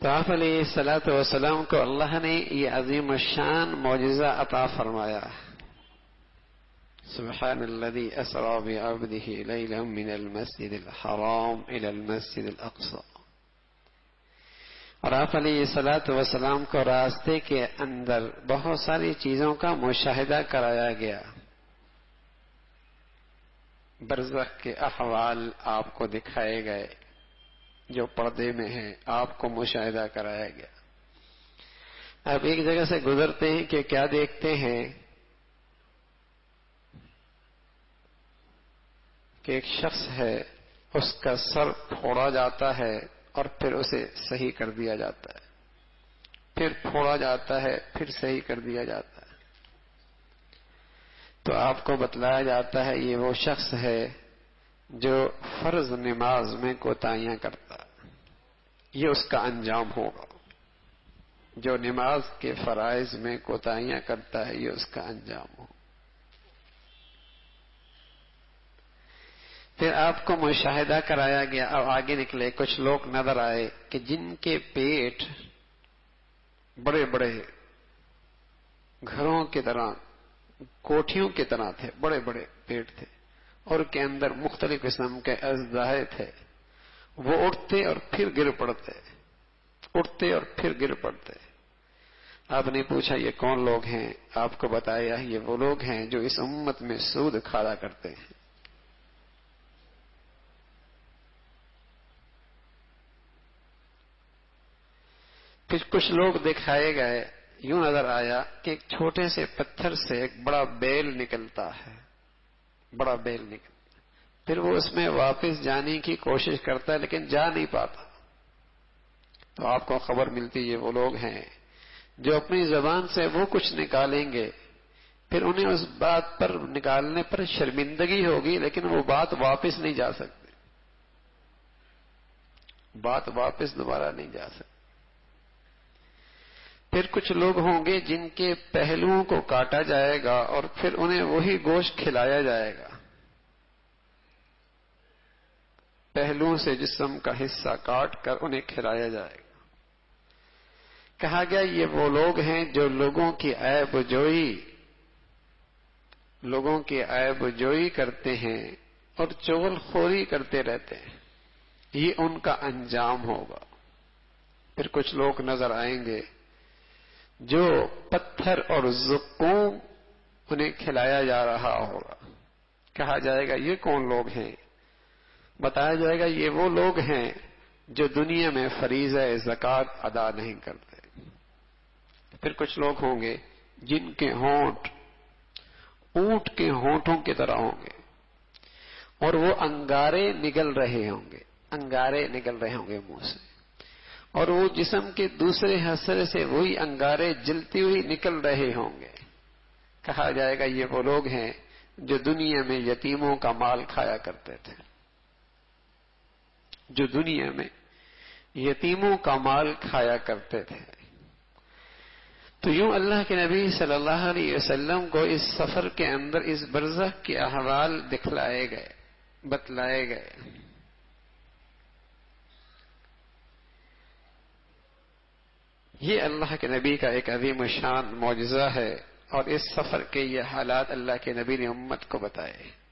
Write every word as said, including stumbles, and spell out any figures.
تو آپ علیہ الصلوۃ والسلام کو اللہ نے یہ عظیم الشان معجزہ عطا فرمایا. سبحان الذي اسرى بعبده ليلا من المسجد الحرام الى المسجد الاقصى. اور آپ علیہ الصلوۃ والسلام کو راستے کے اندر بہت ساری چیزوں کا مشاہدہ کرایا گیا. برزخ کے احوال آپ کو دکھائے گئے جو پردے میں ہیں، آپ کو مشاہدہ کرایا گیا. آپ ایک جگہ سے گزرتے ہیں کہ کیا دیکھتے ہیں کہ ایک شخص ہے، اس کا سر پھوڑا جاتا ہے اور پھر اسے صحیح کر دیا جاتا ہے، پھر پھوڑا جاتا ہے، پھر صحیح کر دیا جاتا ہے. تو آپ کو بتلایا جاتا ہے یہ وہ شخص ہے جو فرض نماز میں کوتاہیاں کرتا ہے، یہ اس کا انجام ہوگا. جو نماز کے فرائض میں کوتاہیاں کرتا ہے یہ اس کا انجام ہوگا. پھر آپ کو مشاہدہ کرایا گیا. اب آگے نکلے کچھ لوگ نظر آئے کہ جن کے پیٹ بڑے بڑے گھروں کی طرح، کوٹھیوں کی طرح تھے، بڑے بڑے پیٹ تھے، اور کے اندر مختلف قسم کے اژدہے تھے. وہ اٹھتے اور پھر گر پڑتے، اٹھتے اور پھر گر پڑتے. آپ نے پوچھا یہ کون لوگ ہیں؟ آپ کو بتایا یہ وہ لوگ ہیں جو اس امت میں سود کھایا کرتے ہیں. پھر کچھ لوگ دکھائے گئے، یوں نظر آیا کہ ایک چھوٹے سے پتھر سے ایک بڑا بیل نکلتا ہے، بڑا بیل نکلتا. پھر وہ اس میں واپس جانے کی کوشش کرتا ہے لیکن جا نہیں پاتا. تو آپ کو خبر ملتی یہ وہ لوگ ہیں جو اپنی زبان سے وہ کچھ نکالیں گے، پھر انہیں اس بات پر نکالنے پر شرمندگی ہوگی لیکن وہ بات واپس نہیں جا سکتی، بات واپس دوبارہ نہیں جا سکتی. پھر کچھ لوگ ہوں گے جن کے پہلوؤں کو کاٹا جائے گا اور پھر انہیں وہی گوشت کھلایا جائے گا. پہلوؤں سے جسم کا حصہ کاٹ کر انہیں کھلایا جائے گا. کہا گیا یہ وہ لوگ ہیں جو لوگوں کی عیب جوئی لوگوں کی عیب جوئی کرتے ہیں اور چغل خوری کرتے رہتے ہیں، یہ ان کا انجام ہوگا. پھر کچھ لوگ نظر آئیں گے جو پتھر اور زقوم انہیں کھلایا جا رہا ہوگا. کہا جائے گا یہ کون لوگ ہیں؟ بتایا جائے گا یہ وہ لوگ ہیں جو دنیا میں فریضہ زکوٰۃ ادا نہیں کرتے. پھر کچھ لوگ ہوں گے جن کے ہونٹ اونٹ کے ہونٹوں کی طرح ہوں گے اور وہ انگارے نگل رہے ہوں گے، انگارے نگل رہے ہوں گے منہ سے، اور وہ جسم کے دوسرے حصے سے وہی انگارے جلتی ہوئی نکل رہے ہوں گے. کہا جائے گا یہ وہ لوگ ہیں جو دنیا میں یتیموں کا مال کھایا کرتے تھے، جو دنیا میں یتیموں کا مال کھایا کرتے تھے. تو یوں اللہ کے نبی صلی اللہ علیہ وسلم کو اس سفر کے اندر اس برزخ کے احوال دکھلائے گئے، بتلائے گئے. یہ اللہ کے نبی کا ایک عظیم شان معجزہ ہے، اور اس سفر کے یہ حالات اللہ کے نبی نے امت کو بتائے.